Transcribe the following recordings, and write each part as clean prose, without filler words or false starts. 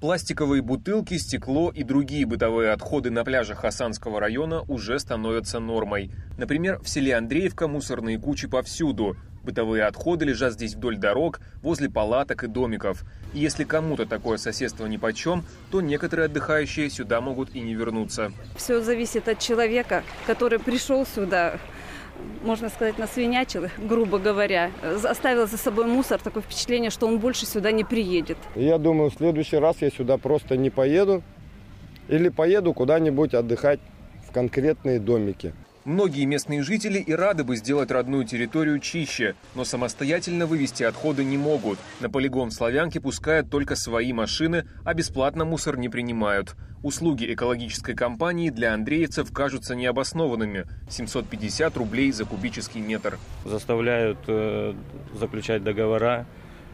Пластиковые бутылки, стекло и другие бытовые отходы на пляжах Хасанского района уже становятся нормой. Например, в селе Андреевка мусорные кучи повсюду. Бытовые отходы лежат здесь вдоль дорог, возле палаток и домиков. И если кому-то такое соседство нипочем, то некоторые отдыхающие сюда могут и не вернуться. Все зависит от человека, который пришел сюда, можно сказать, насвинячил, грубо говоря. Оставил за собой мусор, такое впечатление, что он больше сюда не приедет. Я думаю, в следующий раз я сюда просто не поеду. Или поеду куда-нибудь отдыхать в конкретные домики. Многие местные жители и рады бы сделать родную территорию чище, но самостоятельно вывести отходы не могут. На полигон в Славянке пускают только свои машины, а бесплатно мусор не принимают. Услуги экологической компании для андреевцев кажутся необоснованными – 750 рублей за кубический метр. Заставляют заключать договора.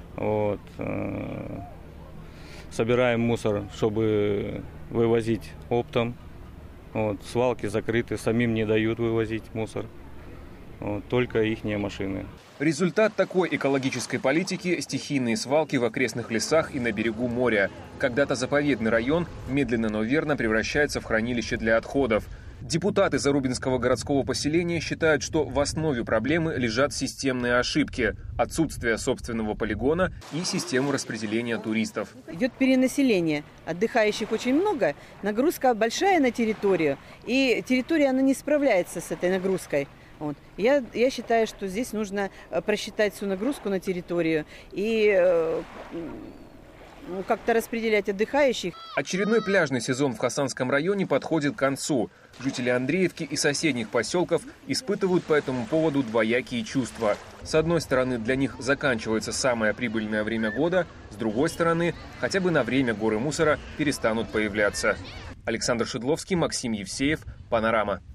Собираем мусор, чтобы вывозить оптом. Свалки закрыты, самим не дают вывозить мусор. Только ихние машины. Результат такой экологической политики – стихийные свалки в окрестных лесах и на берегу моря. Когда-то заповедный район медленно, но верно превращается в хранилище для отходов. Депутаты Зарубинского городского поселения считают, что в основе проблемы лежат системные ошибки, отсутствие собственного полигона и систему распределения туристов. Идет перенаселение, отдыхающих очень много, нагрузка большая на территорию, и территория она не справляется с этой нагрузкой. Я считаю, что здесь нужно просчитать всю нагрузку на территорию и как-то распределять отдыхающих. Очередной пляжный сезон в Хасанском районе подходит к концу. Жители Андреевки и соседних поселков испытывают по этому поводу двоякие чувства. С одной стороны, для них заканчивается самое прибыльное время года, с другой стороны, хотя бы на время горы мусора перестанут появляться. Александр Шедловский, Максим Евсеев, Панорама.